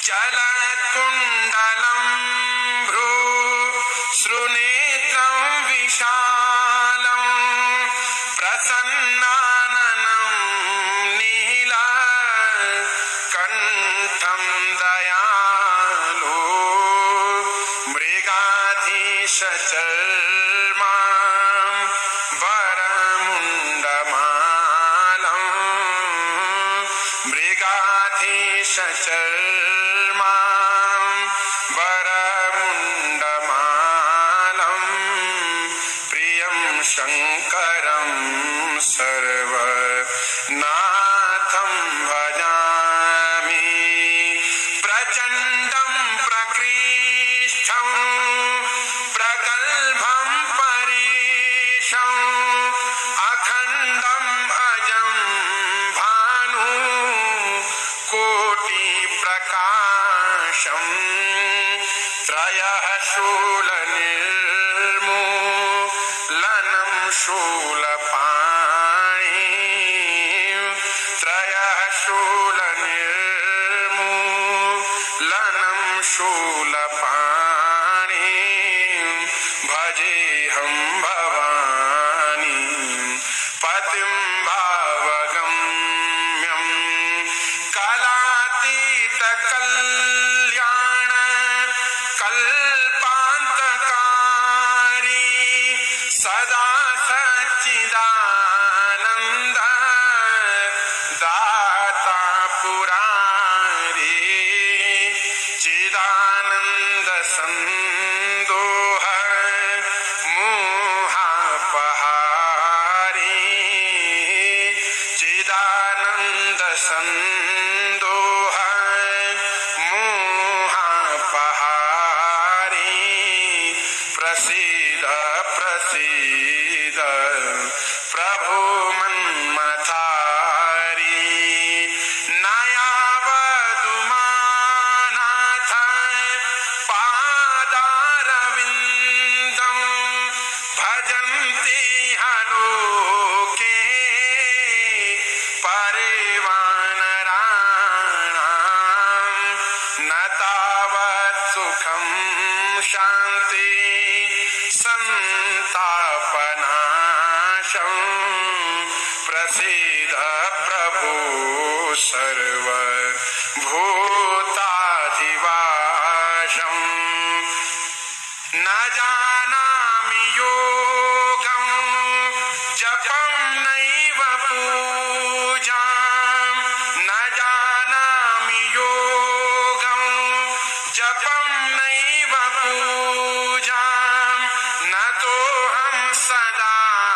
चलत्कुण्डलं भ्रूसृनेत्रं विशालं प्रसन्नाननं नीलकण्ठं दयालु मृगाधीशचर्मां वरमुण्डमालं मृगाधीशचर्मां वरमुण्डमालं प्रियं शङ्करं सर्वनाथं भजामि प्रचण्डं प्रकृष्टं प्रगल्भं परेशम् अखण्डम् अजं भानु कोटिप्रकाशम् त्रयः शूलनिर्मूलनं शूलपाणि त्रयः शूलनिर्मूलनं शूलपाणि भजेऽहं भवानी पतिं भावगम्यं कलातीतकल्याण कल्पान्तकारी सदा सच्चिदानन्द दाता पुरारी चिदानन्द सन्दोह मोहापहारी चिदानन्द सन्दोह मोहापहारी प्रसीद प्रसीद प्रभो मन्मथारी नयावदुमानाथ पादारविन्दं भजन्ति हलोके परिवानराणां न तावत् सुखं शान्ति सन्तापनाशं प्रसीद प्रभो सर्वभूताधिवासं न जानामि योगं जपं नैव पूजां न जानामि योगं जपं नैव पूजां नतोऽहं सदा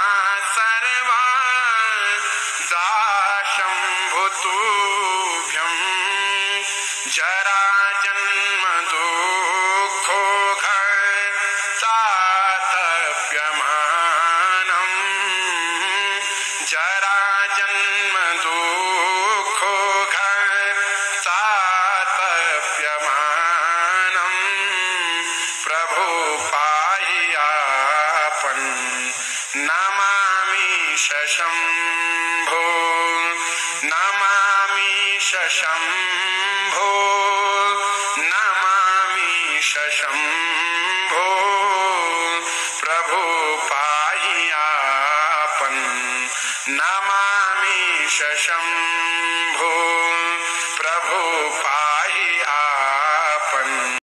सर्वदा शम्भुतुभ्यं जराजन्म दुःखोघतातप्यमानं जराजन्म दुःखोघतातप्यमानं प्रभो पाहि आपन् नमामि शम्भो नमामि शम्भो नमामि शम्भो प्रभो पाहि आपन् नमामि शम्भो